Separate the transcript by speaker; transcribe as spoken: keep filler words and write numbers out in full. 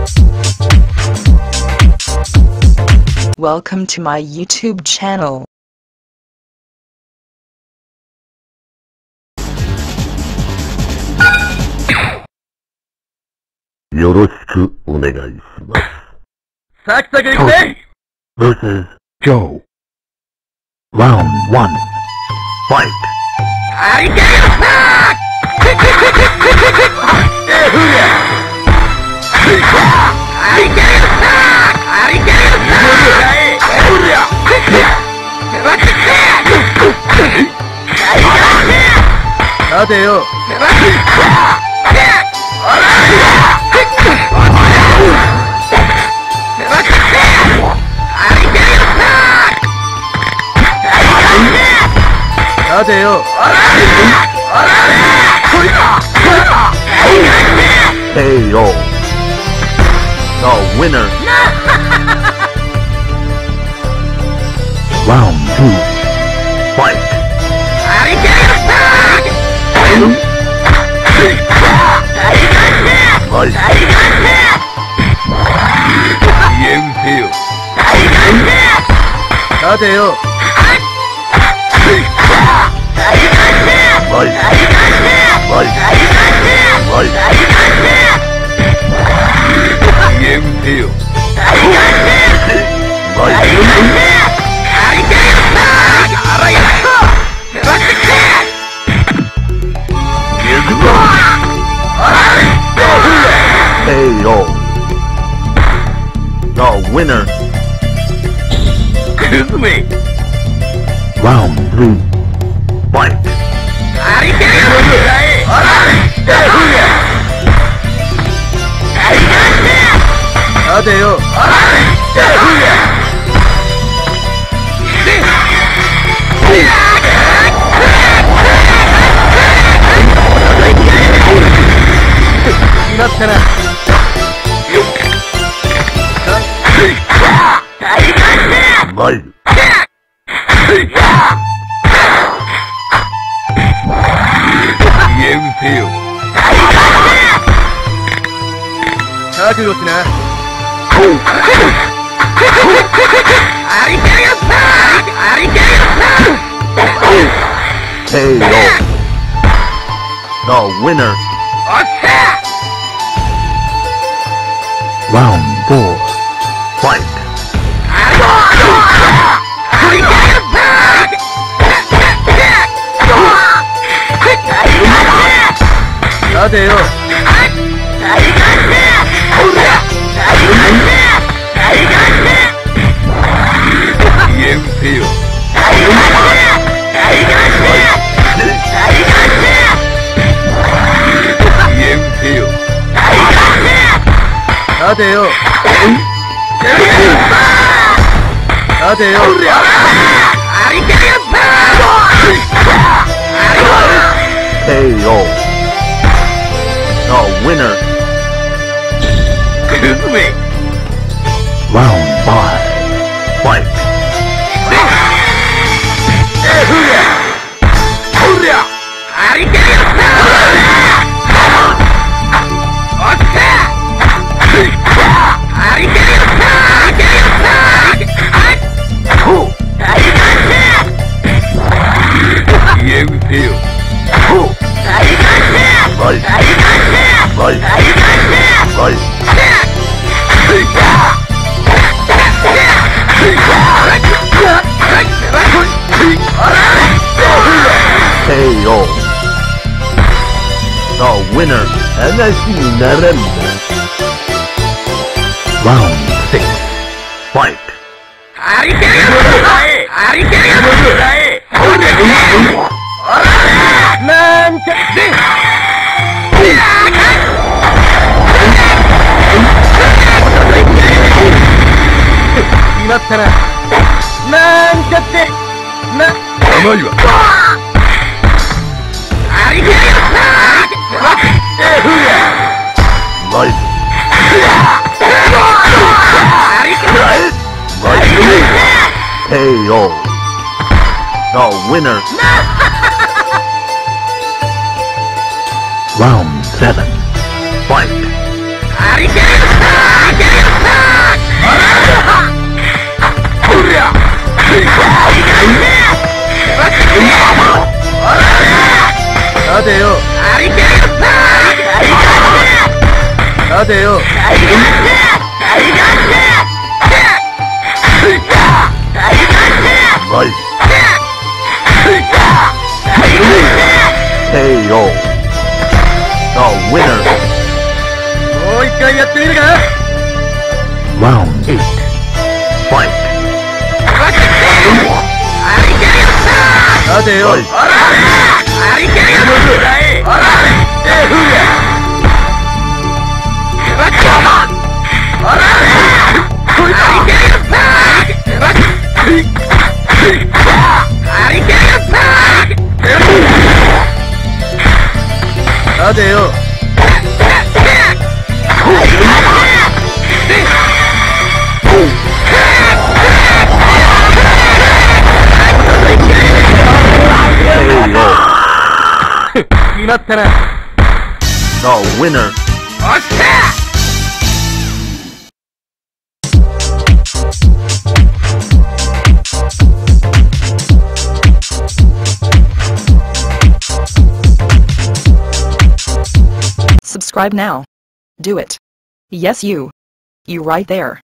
Speaker 1: Welcome to my YouTube channel.
Speaker 2: Yoroshiku onegai shimasu.
Speaker 3: Sakusaku行くぜ
Speaker 2: versus Joe. Round one. Fight.
Speaker 3: ありがとうえふりゃありがとうありがとうえふりゃ待てよ待てよ
Speaker 2: K O. The winner. Round two. Fight. Fight.
Speaker 3: 待てよ
Speaker 2: Fight. Fight. Fight. K O. The winner.
Speaker 3: Tsugumi.
Speaker 2: Round three. Fight.
Speaker 3: 待てよ決まったな
Speaker 2: マイル
Speaker 3: 覚悟しな
Speaker 2: K O. The winner. Round four. Fight.
Speaker 3: 待てよ 待てよ待てよ
Speaker 2: K O. The winner. Round five. Fight. Fight. Fight. Fight. K O. The winner. Round six. Fight.
Speaker 3: Man, 決まったななんちゃってな甘いわありがとう
Speaker 2: マイル K O. The winner. Round seven. Fight.
Speaker 3: 待てよ待てよ
Speaker 2: ライフ ケーオー The winner
Speaker 3: もう一回やってみるか
Speaker 2: Round eight Fight
Speaker 3: 待てよ
Speaker 2: Right.
Speaker 3: 待てよ決まったな
Speaker 2: The winner
Speaker 1: Subscribe now. Do it. Yes, you. You right there.